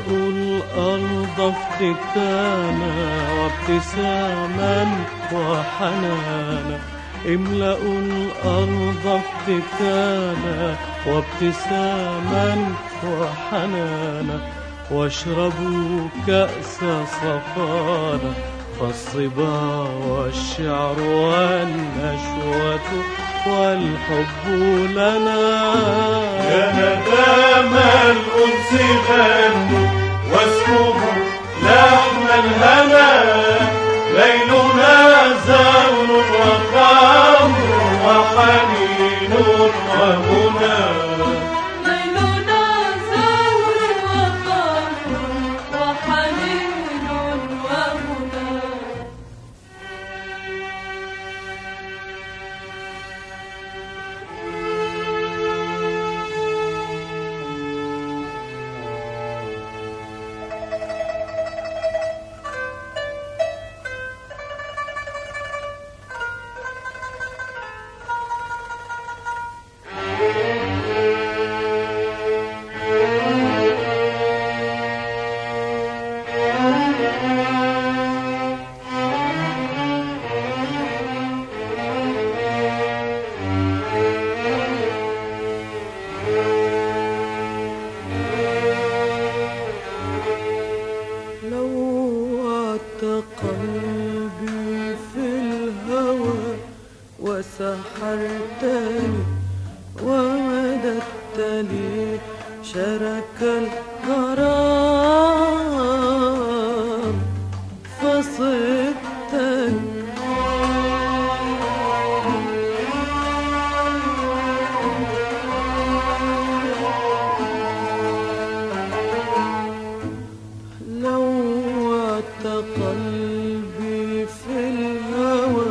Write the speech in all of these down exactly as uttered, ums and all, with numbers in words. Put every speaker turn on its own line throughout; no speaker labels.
املأوا الأرض افتتانا وابتساما وحنانا، املأوا الأرض افتتانا وابتساما وحنانا، واشربوا كأس صفانا، فالصبا والشعر والنشوة والحب لنا.
يا ندام الأنس غنوا واسمه لحن الهنا، ليلنا زون وخمر وحنين وهنا.
ليلنا زون وخمر وحنين وهنا.
قلبي في الهوى وسحرتني ومددت لي شرك الغرام فصدتني. قلبي في الهوى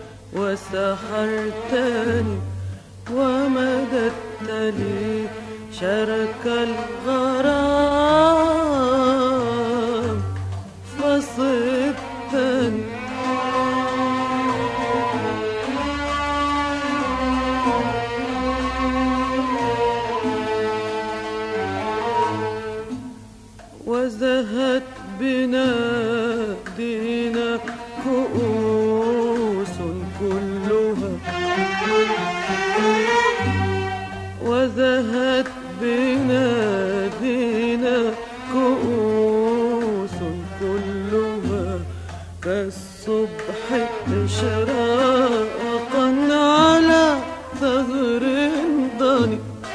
وسحرتني ومددت لي شرك الغرام فصدتني. وزهت بنا دينا كؤوس كلها، وزهت بنا دينا كؤوس كلها، كالصبح إشراقا على ثغر ضني.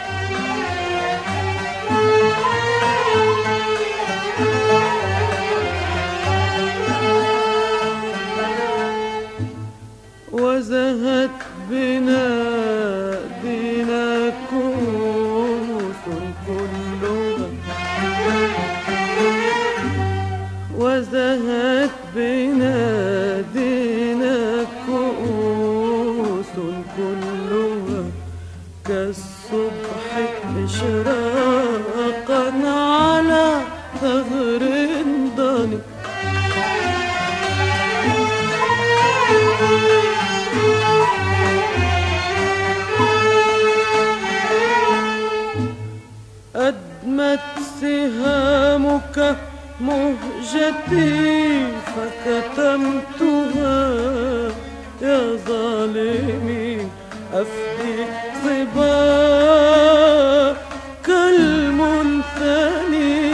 وزهت بنا دينا كؤوس كلها، وزهت بنا دينا كؤوس كلها، كالصبح إشراقا على ثغر ضني. أدمت سهامك مهجتي فكتمتها، يا ظالمي أفدي صباك المنثني.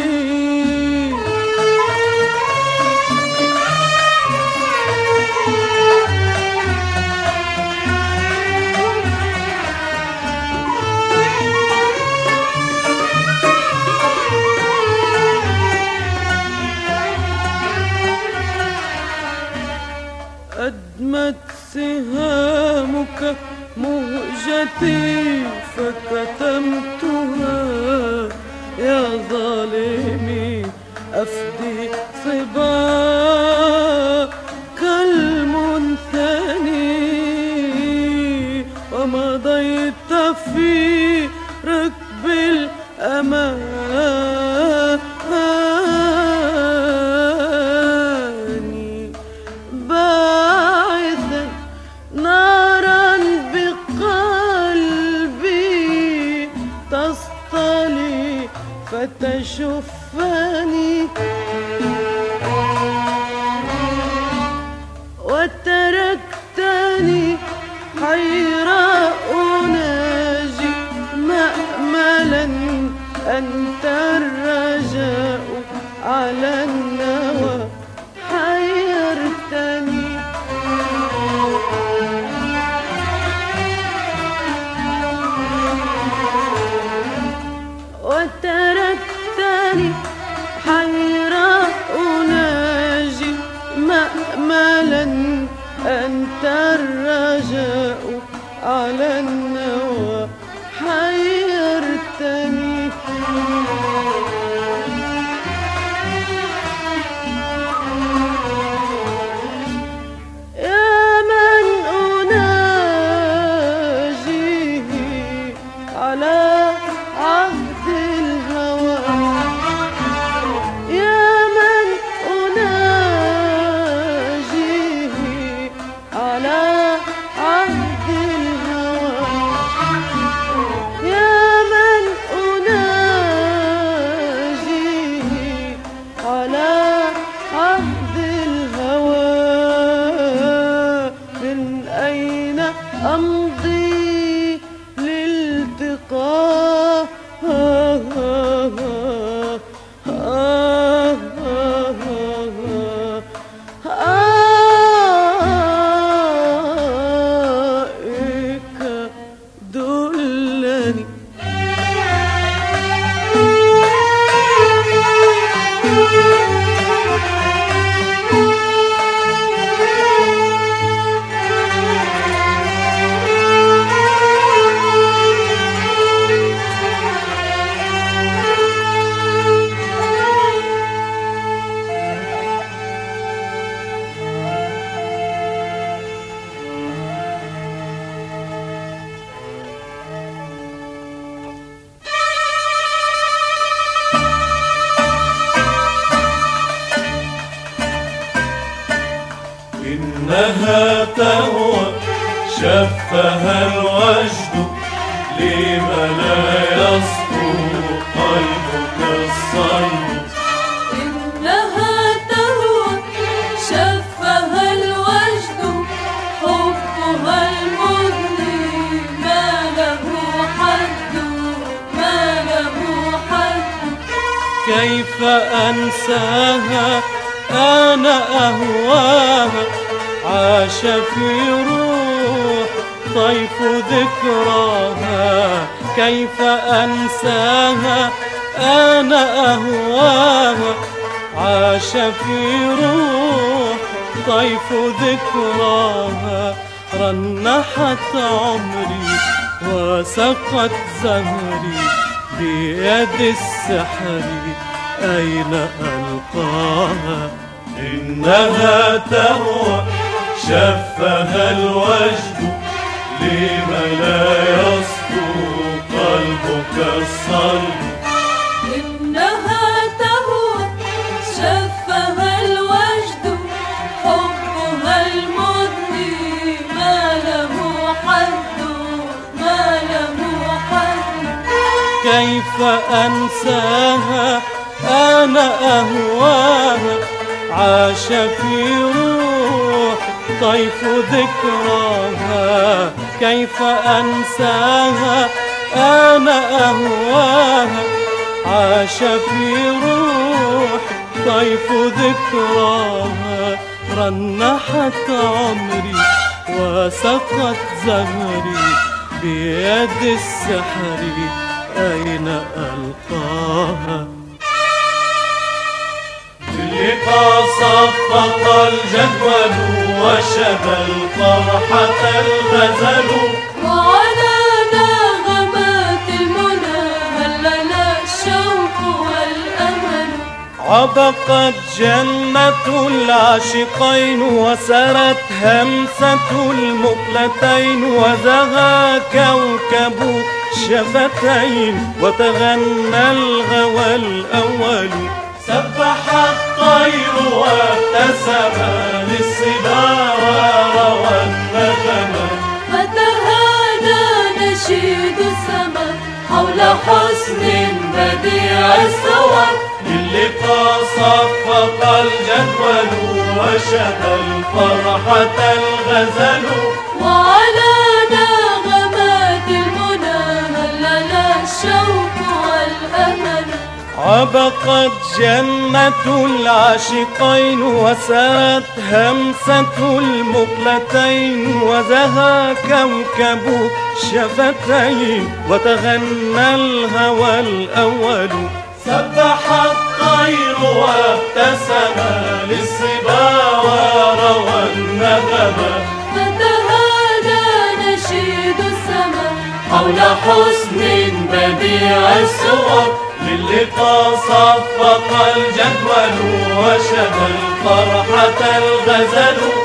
أدمت سهامك مهجتي فكتمتها، يا ظالمي أفدي صباك المنثني. ومضيت في ركب الأمان نارا بقلبي تصطلي فتشفني. على النوى حيرتني. وتركتني حيرة أناجي مأملا أنت الرجاء على النوى حيرتني. يا من أناجيه على عهد الهوى، يا من أناجيه على عهد الهوى، يا من أناجيه على عهد الهوى. من أين أمضي للتقاه آئك دلني.
إنها تهوى شفها الوجد، لما لا يصفو قلبك الصلب.
إنها تهوى شفها الوجد، حبها المدني ما له حد، ما له حد.
كيف أنساها أنا أهواها، عاش في روح طيف ذكراها. كيف أنساها أنا أهواها، عاش في روح طيف ذكراها. رنحت عمري وسقت زهري بيد السحر، أين ألقاها؟
إنها تهوى شفها الوجد، لما لا يصفو قلبك الصلب.
إنها تهوى شفها الوجد، حبها المدني ما له حد، ما له حد.
كيف أنساها أنا أهواها، عاش في روح طيف ذكراها. كيف أنساها أنا أهواها، عاش في روح طيف ذكراها. رنحت عمري وسقت زهري بيد السحر، أين ألقاها؟
باللقاء صفق الجدول وشبى الفرحة الغزل،
وعلى نغمات المنى هلل الشوق والأمل.
عبقت جنة العاشقين وسرت همسة المقلتين، وزهى كوكب الشفتين وتغنى الغوى الأول.
سبح الطير وابتسم للصبا وروى النغم،
فتهادى نشيد السماء حول حسن بديع الصور.
للقاء صفق الجدول وشبى الفرحة الغزل،
وعلى نغمات المنى هلل الشوق والأمل.
عبقت جنة العاشقين وسرت همسة المقلتين وزهى كوكب الشفتين وتغنى الهوى الأول.
سبح الطير وابتسم للصبا وروى النغم
فتهادى نشيد السماء
حول حسن بديع الصور. للقاء صفق الجدول وشد الفرحة الغزل